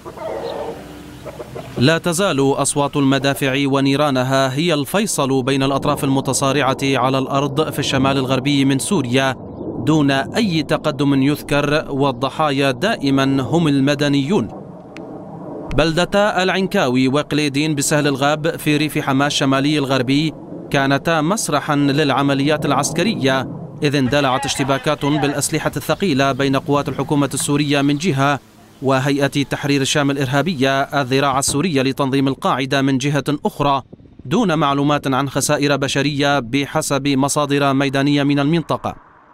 لا تزال أصوات المدافع ونيرانها هي الفيصل بين الأطراف المتصارعة على الأرض في الشمال الغربي من سوريا دون أي تقدم يذكر، والضحايا دائما هم المدنيون. بلدتا العنكاوي وقليدين بسهل الغاب في ريف حماة الشمالي الغربي كانتا مسرحا للعمليات العسكرية، إذ اندلعت اشتباكات بالأسلحة الثقيلة بين قوات الحكومة السورية من جهة وهيئة تحرير الشام الإرهابية الذراع السورية لتنظيم القاعدة من جهة أخرى، دون معلومات عن خسائر بشرية بحسب مصادر ميدانية من المنطقة.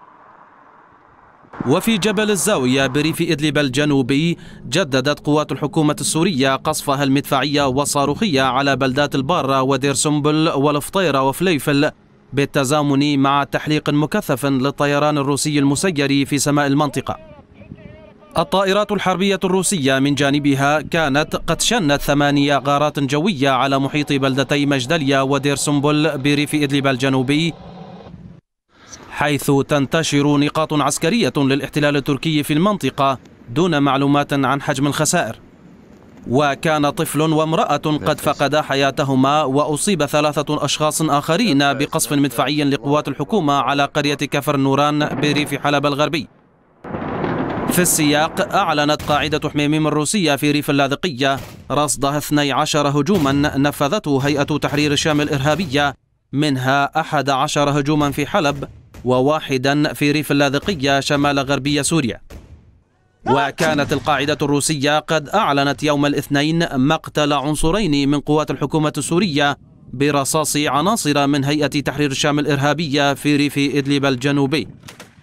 وفي جبل الزاوية بريف إدلب الجنوبي جددت قوات الحكومة السورية قصفها المدفعية والصاروخية على بلدات البارة ودير سنبل والفطيرة وفليفل، بالتزامن مع تحليق مكثف للطيران الروسي المسير في سماء المنطقة. الطائرات الحربية الروسية من جانبها كانت قد شنت 8 غارات جوية على محيط بلدتي مجدليا ودير سنبل بريف إدلب الجنوبي، حيث تنتشر نقاط عسكرية للاحتلال التركي في المنطقة دون معلومات عن حجم الخسائر. وكان طفل وامرأة قد فقدا حياتهما، وأصيب 3 أشخاص آخرين بقصف مدفعي لقوات الحكومة على قرية كفر النوران بريف حلب الغربي. في السياق أعلنت قاعدة حميميم الروسية في ريف اللاذقية رصد 12 هجوما نفذته هيئة تحرير الشام الإرهابية، منها 11 هجوما في حلب و1 في ريف اللاذقية شمال غربي سوريا. وكانت القاعدة الروسية قد أعلنت يوم الاثنين مقتل عنصرين من قوات الحكومة السورية برصاص عناصر من هيئة تحرير الشام الإرهابية في ريف إدلب الجنوبي.